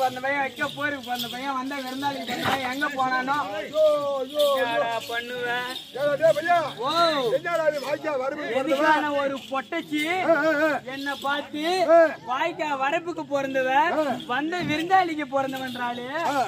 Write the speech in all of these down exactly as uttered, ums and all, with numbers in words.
பிறந்த பையன் வைக்க போருக்கு பிறந்த பையன் வந்த விருந்தாளி பையன் எங்க போனானோ பண்ணுவேன். ஓ எதுக்கான ஒரு பொட்டச்சி என்ன பார்த்து வாய்க்கா வரப்புக்கு பிறந்தவன் வந்த விருந்தாளிக்கு பிறந்தவன்றாளு.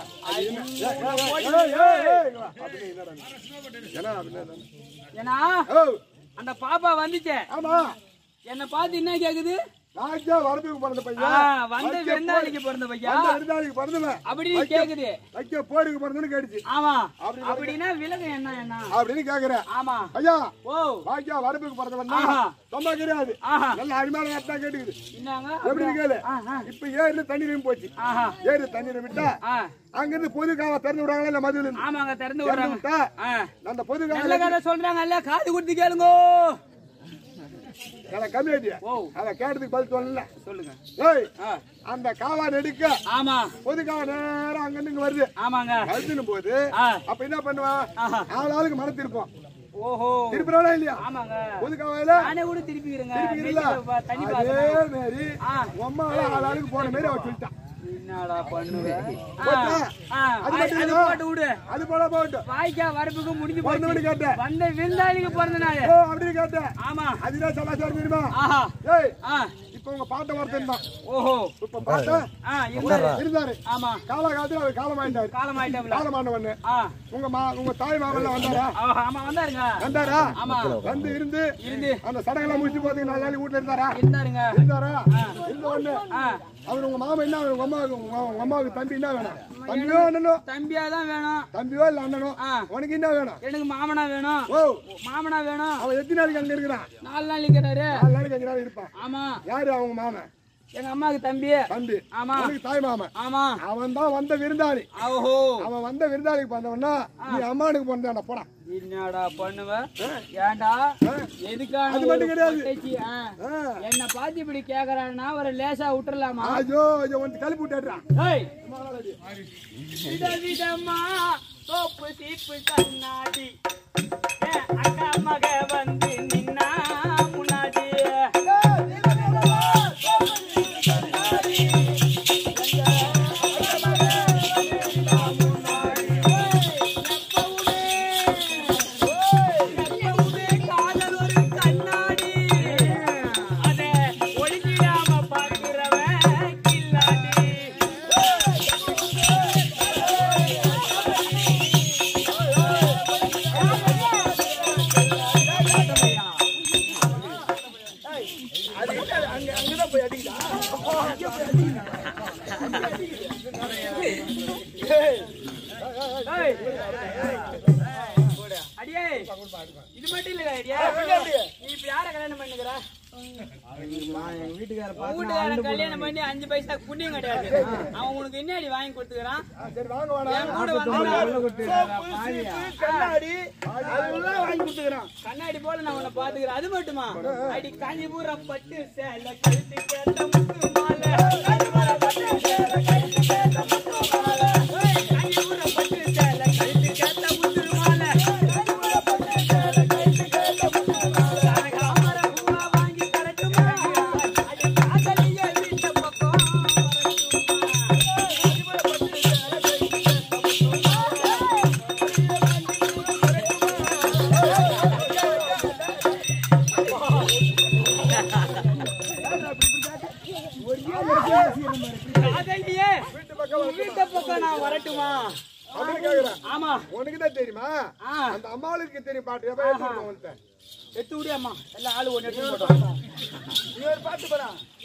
ஏன்னா அந்த பாப்பா வந்துச்சே என்ன பார்த்து என்ன கேக்குது? ராஜா வரப்புக்கு பிறந்த பையன் வந்த விருந்தாளிக்கு பிறந்த பையன் விருந்தாளிக்கு பிறந்தவன் அப்படின்னு கேக்குது. வைக்க போருக்கு பிறந்தவனு கேட்டுச்சு. ஆமா அப்படின்னா விலங்கு என்ன என்ன அப்படின்னு கேக்குறேன். ஆமா ஐயா ஓ ராஜா வரப்புக்கு பிறந்தவன் ரொம்ப கிடையாது. நல்ல அருமையான வார்த்தை கேட்டுக்குது. என்னங்க எப்படி கேளு? இப்ப ஏறு தண்ணீரும் போச்சு. ஏறு தண்ணீரை விட்டா அங்கிருந்து பொது காவ திறந்து விடுறாங்களா இல்ல மதுல? ஆமாங்க திறந்து விடுறாங்க. அந்த பொது நல்ல கதை சொல்றாங்க இல்ல காது கொடுத்து கேளுங்க. கம்மியாட்டியா அத கேட்டதுக்கு பதில் சொல்லல. சொல்லுங்க. ஏய் அந்த காவா நெடுக்க ஆமா பொது காவா நேரம் அங்க இருந்து வருது. ஆமாங்க வருதுன்னு போது அப்ப என்ன பண்ணுவான்? ஆள் ஆளுக்கு மரத்து இருப்போம். ஓஹோ திருப்பிறாளா இல்லையா? ஆமாங்க பொது காவாயில நானே கூட திருப்பிக்கிறேங்க. தண்ணி அதே மாதிரி உம்மால ஆள் ஆளுக்கு போன மாதிரி அவ சொல்லிட்டான். என்னடா பண்ணுவே? அது விடு அது போல போட்டு வாய்க்கா வரப்புக்கு முடிஞ்சு போச்சு கேட்டேன். வந்த விருந்தாளிக்கு பிறந்த நாள் அப்படின்னு கேட்டேன். ஆமா அதுதான் சமாச்சாரம் தெரியுமா? ஏய் இப்ப உங்க பாட்ட ஒருத்தன் தான். ஓஹோ இப்ப பாட்ட இருந்தாரு. ஆமா காலகாலத்துல அவர் காலமாயிட்டாரு. காலமாயிட்டாரு காலமானவன்னு உங்க மா உங்க தாய் மாமன் வந்தாரா? ஆமா வந்தாருங்க. வந்தாரா? ஆமா வந்து இருந்து இருந்து அந்த சடங்கெல்லாம் முடிச்சு போறதுக்கு நாலு நாளைக்கு வீட்டுல இருந்தாரா? இருந்தாருங்க. இருந்தாரா? இருந்த உடனே அவர் உங்க மாமன் என்ன உங்க அம்மாவுக்கு உங்க அம்மாவுக்கு தம்பி என்ன வேணும்? தம்பியோ அண்ணனோ? தம்பியா தான் வேணும். தம்பியோ இல்ல அண்ணனோ? உனக்கு என்ன வேணும்? எனக்கு மாமனா வேணும். ஓ மாமனா வேணும். அவன் எத்தனை நாளைக்கு அங்க இருக்கிறான்? நாலு நாள் இருக்கிறாரு. நாலு நாளைக்கு அஞ்சு நாள் இருப்பான். ஆமா யாரு அவங்க மாமன்? எங்க அம்மாவுக்கு தம்பி. தம்பி ஆமா உனக்கு தாய் மாமன். ஆமா அவன் தான் வந்த விருந்தாளி. ஓஹோ அவன் வந்த விருந்தாளிக்கு பிறந்தவனா நீ அம்மானுக்கு பிறந்தாடா போடா. என்னடா பண்ணுவ? ஏண்டா எதுக்கான அது மட்டும் கிடையாது. என்ன பார்த்து இப்படி கேக்குறான்னா ஒரு லேசா விட்டுறலாமா? ஐயோ வந்து கழுப்பு விட்டாடுறான். விதவிதமா சோப்பு சீப்பு கண்ணாடி அக்கா மக வந்து நின்னா முன்னாடி அடியே இது மட்டும் இல்ல அடியே நீ இப்ப யார கல்யாணம் பண்ணுகிற? வீட்டுக்காரன் கல்யாணம் பண்ணி அஞ்சு பைசா புண்ணியம் கிடையாது. அவன் உனக்கு என்ன அடி வாங்கி கொடுத்துக்கிறான்? கண்ணாடி போல நான் உன்னை பாத்துக்கிறேன். அது மட்டுமா அடி காஞ்சிபுரம் பட்டு சேலை கழுத்து கேட்ட முத்து மாலை காஞ்சிபுரம் பட்டு சேலை கழுத்து கேட்ட முத்து மாலை காஞ்சிபுரம் பட்டு சேலை கழுத்து கேட்ட முத்து மாலை காஞ்சிபுரம் பட்டு சேலை கழுத்து கேட்ட முத்து மாலை காமர பூவா வாங்கி தரட்டுமா அடி காதலிய வீட்டு பக்கம் காஞ்சிபுரம் பட்டு சேலை கழுத்து கேட்ட முத்து காதலியே வீட்டு பக்கம் நான் வரட்டுமா? ஆமா உனக்குதான் தெரியுமா? அந்த அம்மாளுக்கு தெரியும் பாட்டு எத்து விடு அம்மா எல்லாம் ஆளு ஒன்று எடுத்து போட்டோம். நீ ஒரு பாட்டு போறா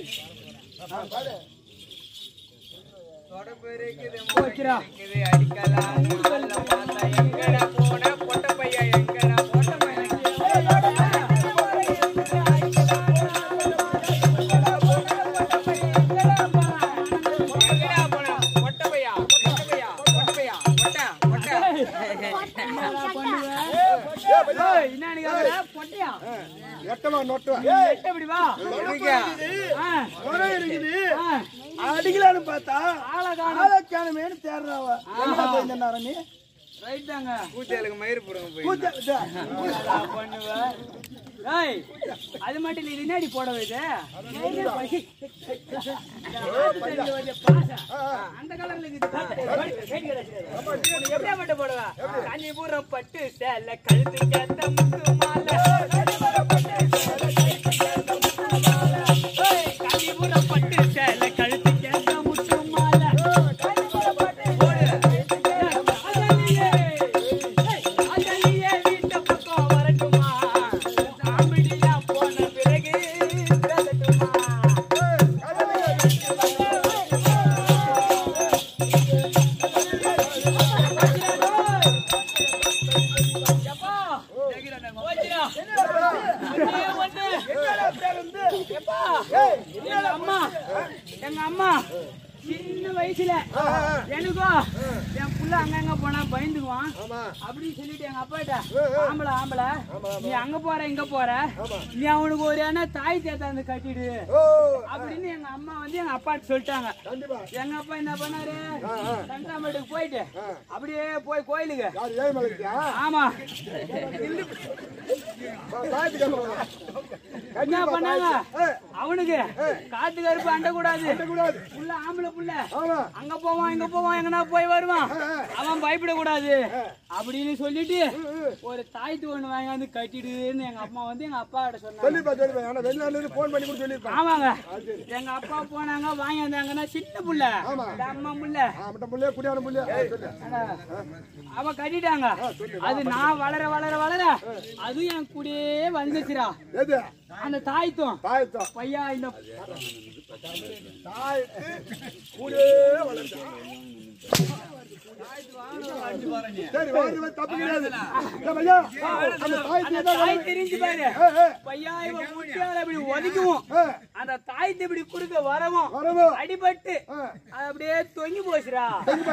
அடிக்கலான்னு பார்த்தா ஆளக்கானமேனு தேடுறாவ. நீ ரைட் தாங்க கூச்சலுக்கு மயிர் போடுங்க போய் பண்ணுவ ஏய் அது மட்டும் இல்ல இது என்னடி போட வைது அந்த கலர்ல எப்படியா மட்டும் போடுவா காஞ்சிபுரம் பட்டு சேலை கழுத்து கேத்த முத்து மாலை காஞ்சிபுரம் பட்டு சேலை கழுத்து கேத்த முத்து மாலை வீட்டை பக்கம் வரட்டுமா காமெடியா போன பிறகு பேசட்டுமா எங்க அம்மா சின்ன வயசுல எனக்கோ என் புள்ள அங்கங்க போனா பயந்துக்குவான் அப்படின்னு சொல்லிட்டு எங்க அப்பாட்ட ஆம்பளை ஆம்பளை நீ அங்க போற இங்க போற நீ அவனுக்கு ஒரு ஏன்னா தாய் தேத்தாந்து கட்டிடு அப்படின்னு எங்க அம்மா வந்து எங்க அப்பாட்ட சொல்லிட்டாங்க. எங்க அப்பா என்ன பண்ணாரு தண்டாம்பேட்டுக்கு போயிட்டு அப்படியே போய் கோயிலுக்கு ஆமா என்ன பண்ணாங்க அவனுக்கு காத்து கருப்பு அண்ட கூடாது புள்ள ஆம்பளை புள்ள அங்க போவான் இங்க போவான் எங்கன்னா போய் வருவான் அவன் பயப்பட கூடாது அப்படின்னு சொல்லிட்டு ஒரு தாய்த்து ஒண்ணு வாங்கி வந்து கட்டிடுன்னு எங்க அம்மா வந்து எங்க அப்பா கிட்ட சொன்னாங்க. ஆமாங்க எங்க அப்பா போனாங்க வாங்கி வந்தாங்கன்னா சின்ன புள்ள அம்மா புள்ள அவ கட்டிட்டாங்க. அது நான் வளர வளர வளர அதுவும் என் கூடயே வந்துச்சுரா அந்த தாய்த்தும் பையா இந்த அந்த தாய்த்து இப்படி குறுக்க வரவும் அடிபட்டு அப்படியே தொங்கி போச்சுரா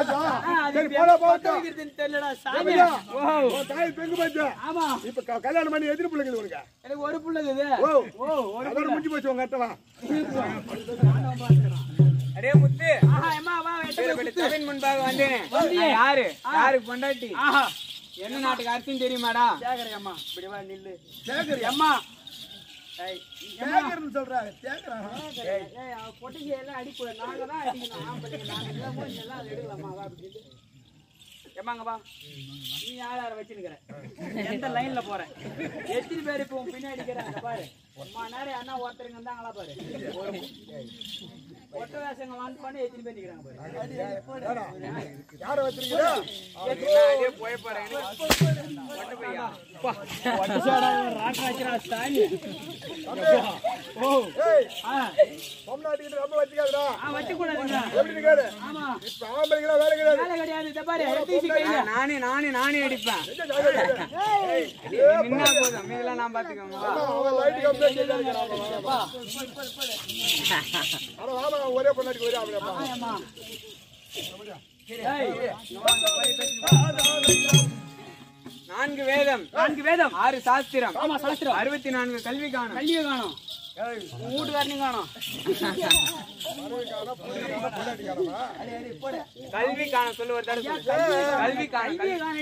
தெரியலடா சாமி. ஆமா இப்ப கல்யாணம் பண்ணி எதிரி பிள்ளைங்க உனக்கு எனக்கு ஒரு பிள்ளைங்க ஒரு முடிஞ்சு போச்சு உங்க அட்டலாம் அரே முத்து முன்பாக வந்தேன் யாரு யாருக்கு பொண்டாட்டி என்ன நாட்டுக்கு அர்த்தம் தெரியுமாடா அம்மா இப்படி வா நில்லு அம்மா சொல்றாங்க எல்லாம் அடிக்கூட நாங்க தான் அடிக்கணும் ஏமாங்கப்பா நீ யார் யார வச்சுருக்கிற எந்த லைன்ல போற எத்தனை பேர் இப்போ பின்னாடி இருக்கிறாங்க பாரு அம்மா நேரம் அண்ணா ஒருத்தருங்க இருந்தாங்களா பாரு ஒட்ட வேஷங்க வந்து பண்ணி எத்தனை பேர் நிக்கிறாங்க பாரு யார வச்சிருக்கீங்க போய் பாருங்க ஒட்ட பையா ஒட்ட சோடா ராட் வச்சிரா சாமி ஓ ஏய் ஆ பொம்னாட்டிக்கு ரொம்ப வச்சிக்காதடா ஆ வச்ச கூடாதுங்க எப்படி நிக்காரு ஆமா இப்ப ஆம்பளைங்களா வேலை கிடையாது வேலை கிடையாது இத பாரு எட்டிசி கையில நானே நானே நானே அடிப்பேன் ஏய் நின்னா போதும் மீதெல்லாம் நான் பாத்துக்கங்க அவன் லைட் கம்ப்ளீட் செய்யறாங்க அட வாமா ஒரே பொண்ணாட்டி ஒரே ஆம்பளை ஆமா ஏய் நான்கு வேதம் நான்கு வேதம் ஆறு சாஸ்திரம் ஆமா சாஸ்திரம் அறுபத்தி நான்கு கல்வி காணும் கல்வி காணும் வீட்டுக்காரனையும் காணும் கல்வி காண சொல்லு ஒரு தடவை கல்வி காண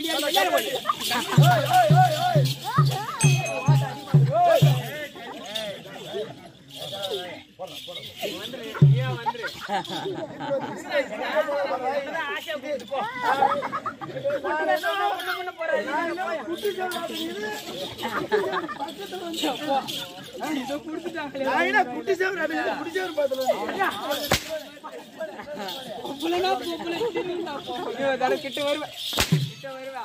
கிட்ட வருவா கிட்ட வருவா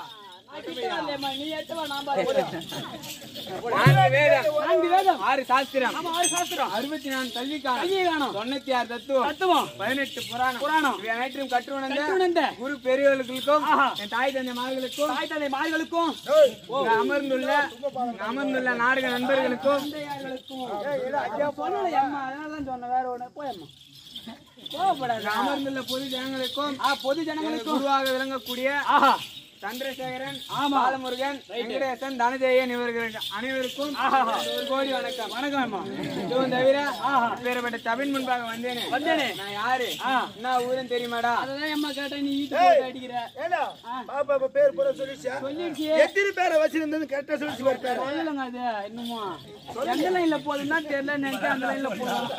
ஆறு சாஸ்திரம் அறுபத்தி நான்கு கல்வி காணும் தொண்ணூத்தி ஆறு தத்துவம் பதினெட்டு புராணம் புராணம் அனைத்தையும் கற்றுணர்ந்த குரு பெரியவர்களுக்கும் என் தாய் தந்தை மார்களுக்கும் தாய் தந்தை மார்களுக்கும் அமர்ந்துள்ள அமர்ந்துள்ள நாடக நண்பர்களுக்கும் அதனாலதான் சொன்ன வேற ஒண்ணு போயம்மா கோவப்படாது அமர்ந்துள்ள பொது ஜனங்களுக்கும் பொது ஜனங்களுக்கும் உருவாக விளங்கக்கூடிய சந்திரசேகரன், பாலமுருகன், வெங்கடேசன், தனஜெயன் இவர்களுக்கு அனைவருக்கும் ஒரு கோடி வணக்கம். வணக்கம். இதுவும் தவிர பேரப்பட்ட சபின் முன்பாக வந்தேனே வந்தேனே நான் யாரு என்ன ஊருன்னு தெரியுமாடா? அதான் அம்மா கேட்டேன், நீ அடிக்கிற பேர் பூரா சொல்லிச்சா? எத்தனை பேரை வச்சிருந்தது கரெக்டா சொல்லிச்சு. சொல்லுங்க அது இன்னுமா எந்த லைன்ல போகுதுன்னா தெரியல, நினைக்க அந்த லைன்ல போகும்.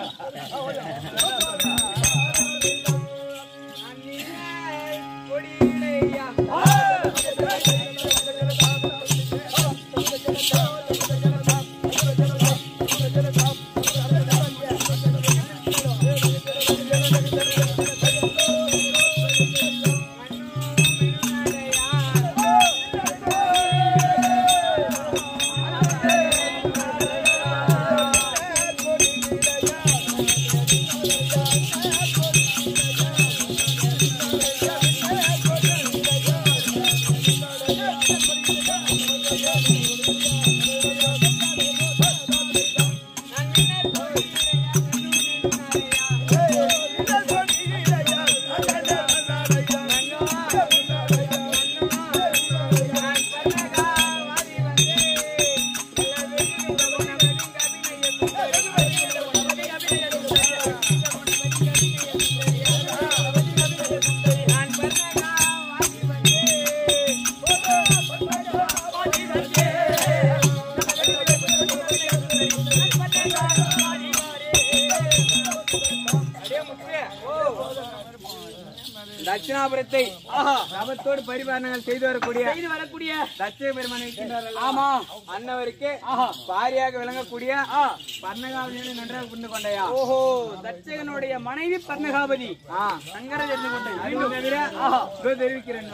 தட்சிணாபுரத்தை தவத்தோடு பரிபாலனங்கள் செய்து வரக்கூடிய செய்து வரக்கூடிய தட்ச பெருமான் இருக்கின்றார்கள். ஆமா, அன்னவருக்கு பாரியாக விளங்கக்கூடிய பர்ணகாவதி நன்றாக புரிந்து கொண்டையா? ஓஹோ, தட்சகனுடைய மனைவி பர்ணகாவதி சங்கர தெரிந்து கொண்டேன். மீண்டும் தவிர தெரிவிக்கிறேன்.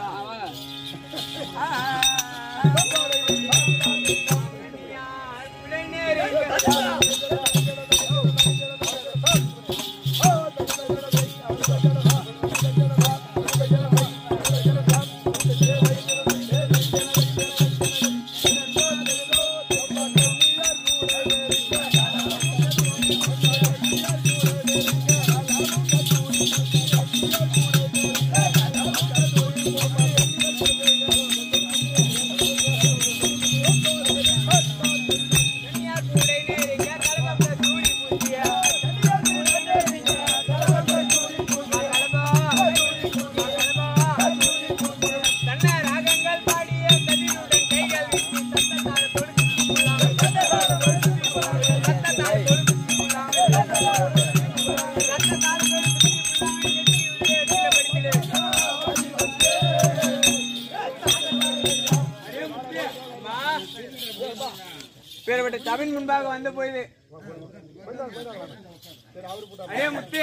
பேரப்பட்ட சபின் முன்பாக வந்து போயுது. அதே முத்து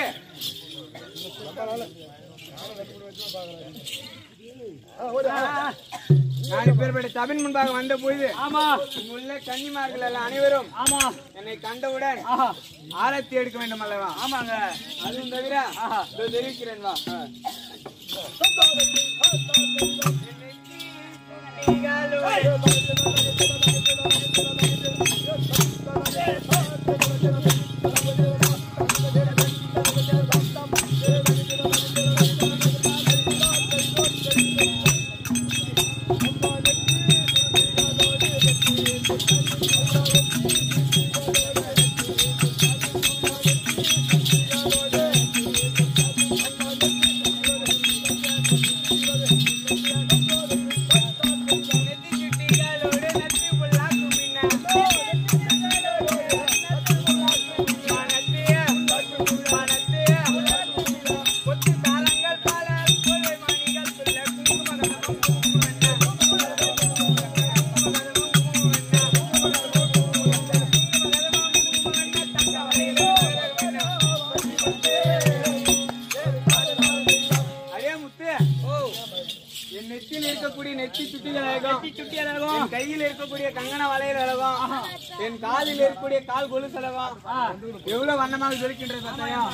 நான் பேர்பட்ட சபின் முன்பாக வந்த போது ஆமா உள்ள கன்னிமார்கள் எல்லாம் அனைவரும் ஆமா என்னை கண்டவுடன் ஆரத்தி எடுக்க வேண்டும் அல்லவா? ஆமாங்க, அதுவும் தவிர தெரிவிக்கிறேன் வா. கையில் இருக்கக்கூடிய கங்கண வளையல் அழகும், என் காலில் இருக்கக்கூடிய கால் கொலுசு அழகும் எவ்வளவு வண்ணமாக ஜொலிக்கின்றது பார்த்தாயா?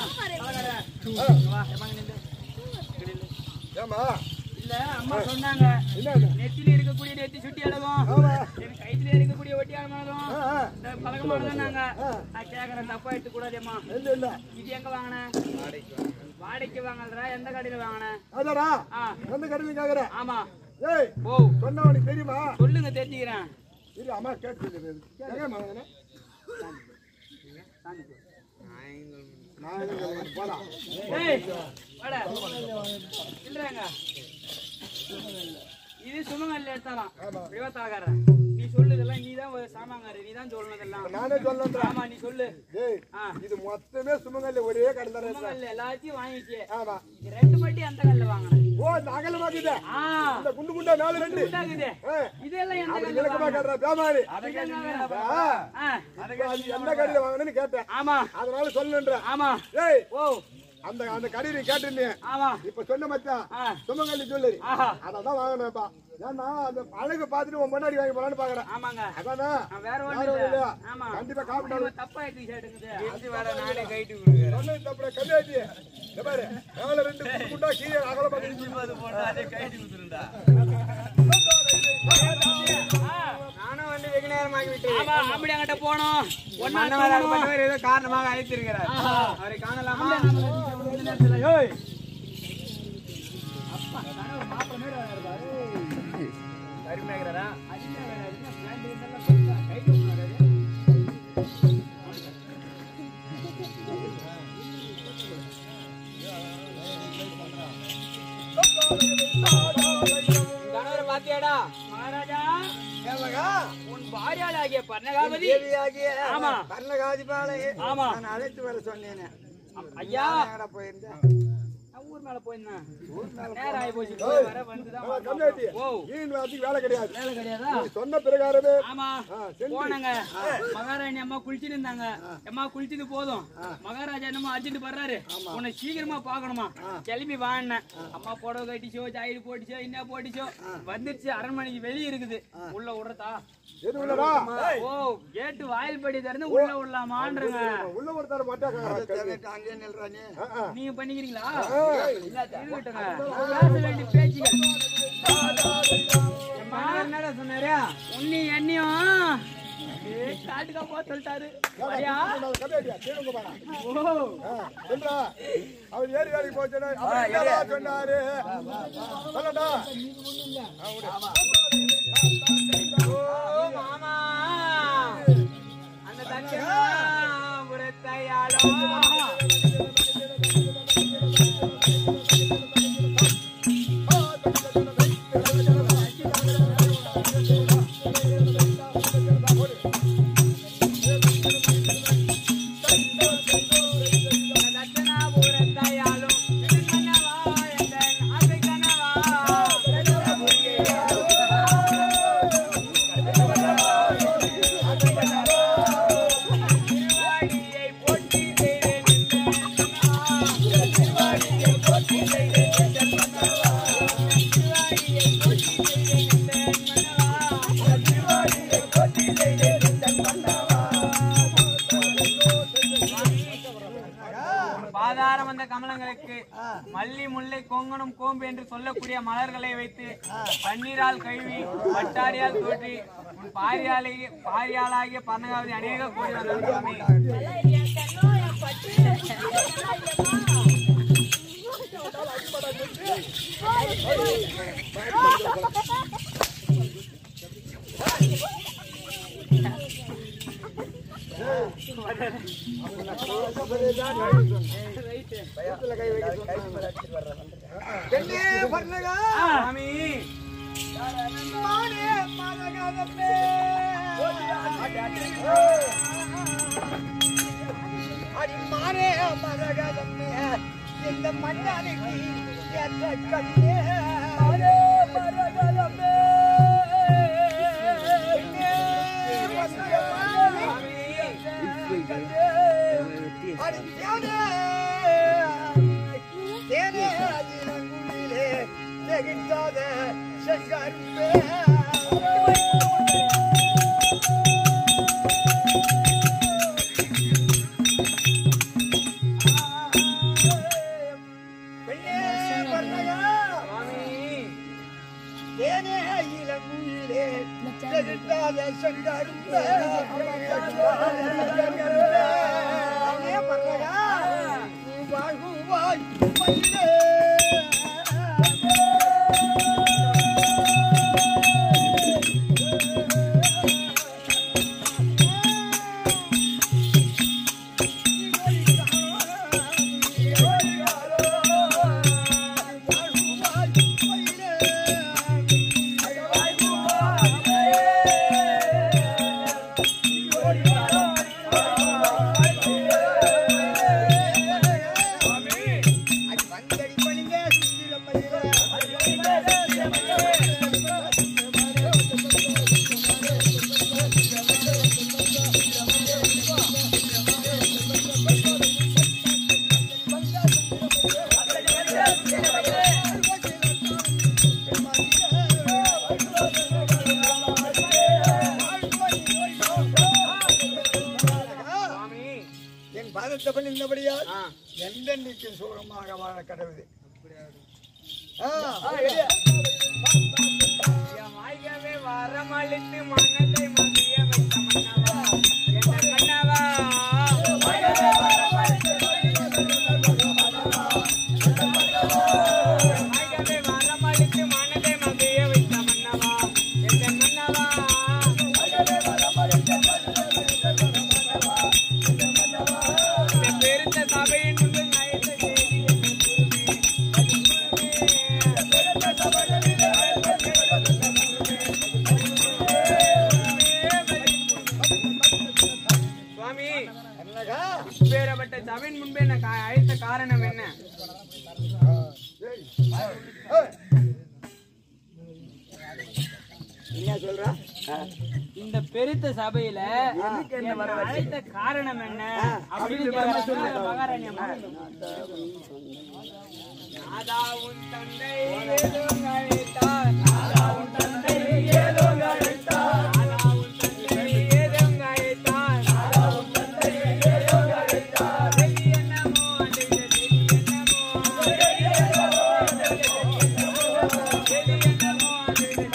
இல்ல அம்மா சொன்னாங்க, நெத்தில இருக்கக்கூடிய நெத்தி சுட்டி அழகும், என் கையில இருக்கக்கூடிய ஒட்டியானமானதும் பழக்கமானதும் நாங்க நான் கேக்குறேன், தப்பா எடுத்து கூடாதேம்மா. இது எங்க வாங்கின? வாடகைக்கு வாங்கலடா. எந்த கடையில வாங்கின? எந்த கடையில கேக்குற? ஆமா, ஏய் ஓ சொன்னா உனக்கு தெரியுமா? சொல்லுங்க தெரிஞ்சுக்கிறேன். இரு அம்மா கேட்டு சொல்லுது. எங்க மகனே? நான் எங்க போடா. ஏய் வாடா. இல்லங்க. இது சுமங்கல்ல எடுத்தாலாம். விவத்தாகார. நீ சொல்லுதெல்லாம் நீதான் சாமாங்காரு. நீதான் சொல்லணுதெல்லாம். நானே சொல்லன்றேன். ஆமா நீ சொல்லு. டேய் இது மொத்தமே சுமங்கல்ல ஒரே கடை தான். சுமங்கல்ல எல்லாத்தையும் வாங்கிட்டே. ஆமா. இது ரெண்டு மட்டி அந்த கல்ல வாங்குறேன். ஓ இந்த அகலமா இருக்குது. ஆ இந்த குண்டு குண்டா நாலு ரெண்டு. குண்டா இருக்குது. இதெல்லாம் எந்த கல்ல விளக்கமா கேட்றா பேமாரி. அத கேளுங்க. ஆ அதுக்கு எந்த கடையில வாங்குனேன்னு கேட்டேன். ஆமா. அதனால சொல்லன்றேன். ஆமா. ஏய் ஓ அந்த அந்த கடையில கேட்டிருந்தேன். ஆமா. இப்ப சொன்ன மச்சான் சுமங்கலி ஜுவல்லரி. அதான் வாங்கினேன்ப்பா. ஏன்னா அந்த அழகு பார்த்துட்டு உன் முன்னாடி வாங்கி போலான்னு பாக்குறேன். ஆமாங்க. அதானே வேற ஒண்ணு இல்ல. ஆமா. கண்டிப்பா காப்பிட்டாலும் தப்பா ஏத்தி சேட்டுங்குது. ஏத்தி வேற நானே கைட்டு குடுக்குறேன். சொன்னது தப்புல கல்யாணி. இந்த பாரு. எவ்வளவு ரெண்டு குண்டா கீழே அகல பாத்து இருபது போட்டா அதே கைட்டு குடுக்குறேன்டா. நானும் வந்து வெகு நேரம் ஆகி விட்டேன். ஆமா அப்படி அங்கட்ட போறோம். ஒண்ணாவதாக பட்டவர் ஏதோ காரணமாக அழைத்திருக்கிறார். அவரை காணலாமா? ஏய் அப்பா கனவு மாப்பிள மேல வராரு. கரிமேகரா அடிமேகரா என்ன பிளான் இதெல்லாம் சொல்றா கைட்டு குடுக்குறாரு. கனவரை பாத்தியாடா மகாராஜா? ஏமகா உன் பாரியாளாகிய பர்ணகாவதி தேவியாகிய ஆமா பர்ணகாதிபாலை ஆமா நான் அழைத்து வர சொன்னேனே. ஐயா எங்கடா போயிருந்தேன்? ஊர் மேல போயிருந்தேன். நேரம் ஆகி போச்சு. வர வந்துதான் கம்மியாட்டி. ஓ ஈன் வாசிக்கு வேலை கிடையாது. வேலை கிடையாதா? சொன்ன பிரகாரமே ஆமா போனாங்க. மகாராணி அம்மா குளிச்சுட்டு இருந்தாங்க. அம்மா குளிச்சது போதும். மகாராஜா என்னமோ அர்ஜென்ட் பண்றாரு. உன்னை சீக்கிரமா பாக்கணுமா? கிளம்பி வாங்கினேன். அம்மா புடவை கட்டிச்சோ ஜாயில் போட்டுச்சோ என்ன போட்டுச்சோ வந்துருச்சு. அரண்மனைக்கு வெளியே இருக்குது. உள்ள விடுறதா? எது உள்ளடா? ஓ கேட்டு வாயில் படி திறந்து உள்ள விடலாமான்றங்க. உள்ள ஒருத்தர மாட்டாங்க. அங்கே நில்றானே. நீங்க பண்ணிக்கிறீங்களா? பேச வேண்டிய பேச்சுங்க. என்னடா சொன்னாரு? உன்னி என்னையும் காட்டுக்கா போ சொல்லிட்டாரு. அவர் ஏறி வேலைக்கு போச்சு சொன்னாரு. சொல்லட்டா மாமா அந்த தச்சனா புறத்தையாளோ பாதாரம் வந்த கமலங்களுக்கு மல்லி முல்லை கோங்கணம் கோம்பு என்று சொல்லக்கூடிய மலர்களை வைத்து பன்னீரால் கழுவி பட்டாரியால் தோற்றி உன் பாரியாலேயே பாரியாளாகிய பர்ணகாவதி அநேக கோடி வந்தாமே. அடிமானே மரகதமே இந்த மண்ணாலைக்கு ஏற்ற கண்ணே மரகதமே வாழ்வாய் கொடுத்தவன் இந்தபடியால் எந்தென்னைக்கு சுகமாக வாழ கடவுது. வாய்கவே வரமளித்து மனதை மகிழ வைத்த மன்னவா என்ற மன்னவா வாய்கவே வரமளித்து மனதை மகிழ வைத்த மன்னவா என்ற மன்னவா இந்த பெருத்த சபையின் முன்பு நயத்த செய்தி சுவாமி பேரப்பட்ட சபையின் முன்பே என்ன அழைத்த காரணம் என்ன? என்ன சொல்றா? இந்த பெருத்த சபையில என்னை அழைத்த காரணம் என்ன அப்படின்னு கேக்குறாங்க மகாராணி அம்மா. நாதா உன் தந்தை ஏதோ அழைத்தார், நாதா உன் தந்தை ஏதோ அழைத்தார், நாதா உன் தந்தை ஏதோ அழைத்தார், நாதா உன் தந்தை ஏதோ அழைத்தார். செடி என்னமோ அடைந்த செடி என்னமோ செடி என்னமோ அடைந்த செடி என்னமோ அடைந்த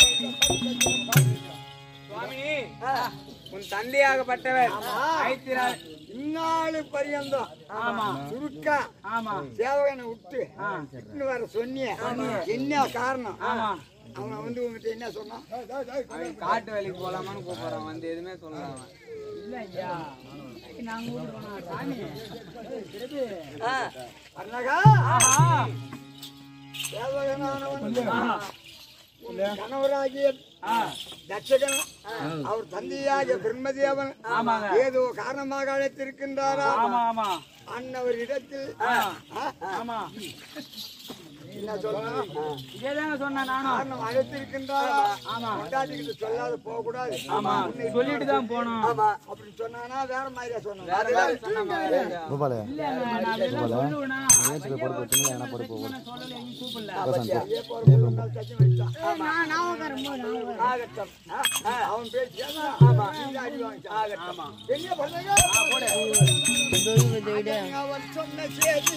சுவாமி உன் தந்தையாகப்பட்டவர் அழைத்திரார். இந்நாளு பரியந்தம் ஆமா சுருக்கா ஆமா சேவகனை விட்டு விட்டு வர சொன்னிய என்ன காரணம்? ஆமா அவன் வந்து உங்ககிட்ட என்ன சொன்னான்? அவன் காட்டு வேலைக்கு போலாமான்னு கூப்பிடுறான், வந்து எதுவுமே சொல்லலாம். இல்ல ஐயா நாங்க ஊருக்கோம் சாமி அண்ணகா சேவகனானவன் கணவராகிய தட்சகன் அவர் தந்தையாக பிரம்மதேவன் ஏதோ காரணமாக அழைத்திருக்கின்றாரா? அன்னவர் இடத்தில் என்ன சொல்லணும்? இதேதாங்க சொன்னேன் நானும். அழைத்திருக்கின்றாரா? கொண்டாட்டிக்கிட்டு சொல்லாத போக கூடாது, சொல்லிட்டு தான் போனோம். அப்படி சொன்னானா வேற மாதிரியா சொன்னான். அவன் பேச்சு அவன் சொன்ன செய்தி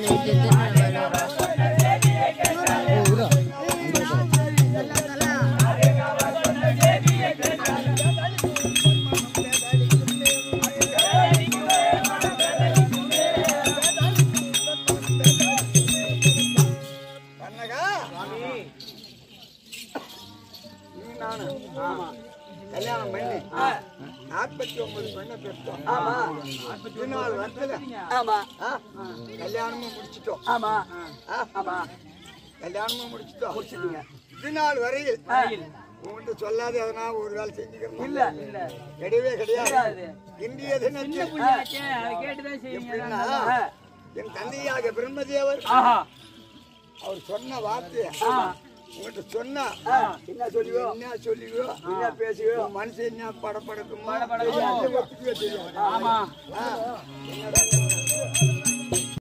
கல்யாணம் பண்ணி நாற்பத்தி ஒன்பது பெண்ணை பெற்றோம். ஆமா பதினாலு வருஷத்துல ஆமா கல்யாணமும் முடிச்சிட்டோம். ஆமா ஆமா கல்யாணமும் முடிச்சிட்டோம். முடிச்சிட்டீங்க. பதினாலு வரையில் உங்கள்கிட்ட சொல்லாத எதனா ஒரு வேலை செஞ்சுக்கணும். இல்ல இல்ல கிடையவே கிடையாது. இந்திய தினத்தில் எப்படின்னா என் தந்தையாக பிரம்மதேவர் அவர் சொன்ன வார்த்தைய உங்கள்கிட்ட சொன்னா என்ன சொல்லுவோ என்ன சொல்லுவோ என்ன பேசுவோ மனுஷன் என்ன படப்படக்குமோ தெரியும்.